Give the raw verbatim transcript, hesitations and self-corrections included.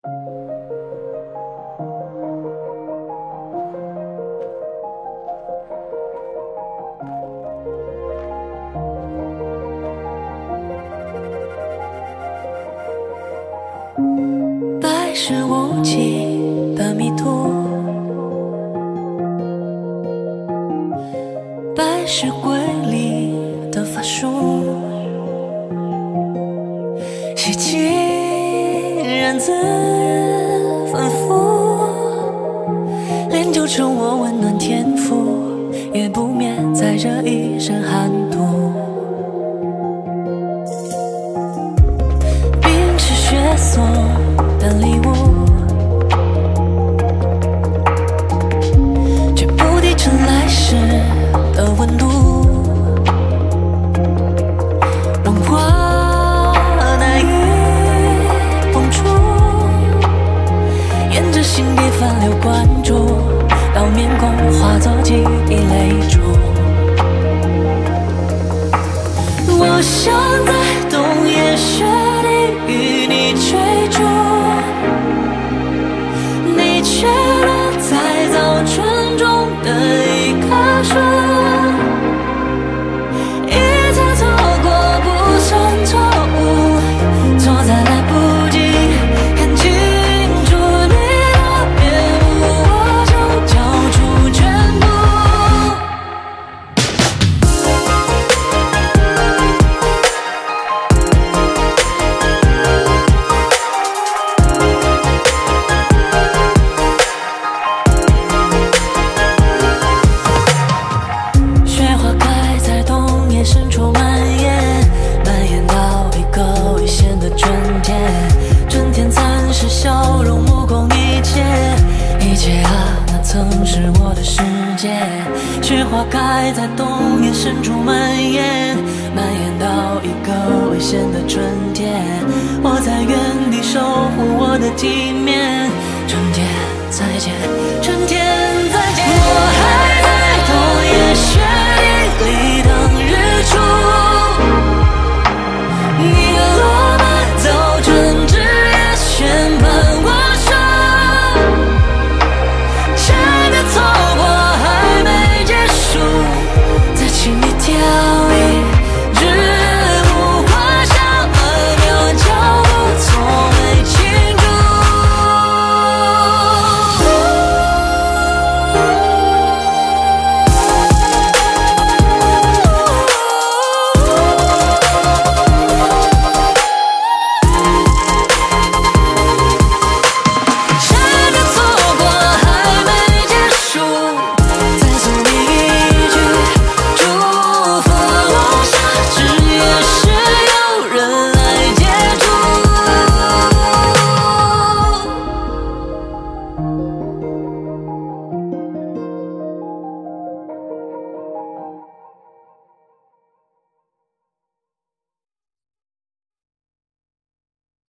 白是无际的迷途，白是瑰丽的法术，希冀然自反复，练就成我温暖天赋，也不免在这一身寒毒。冰是雪松的礼物，却不敌尘来时的温度。融化难以碰触，沿着心底泛流关注，到面孔化作记忆泪珠。我想在冬夜雪地与你追逐，你却落在早春中的一棵树。一次错过不算错误，错在来不及看清楚你的面目，我就交出全部。深处蔓延，蔓延到一个危险的春天。春天暂时笑容目空一切，一切啊，那曾是我的世界。雪花开在冬夜深处蔓延，蔓延到一个危险的春天。我在原地守护我的体面。春天再见，春天。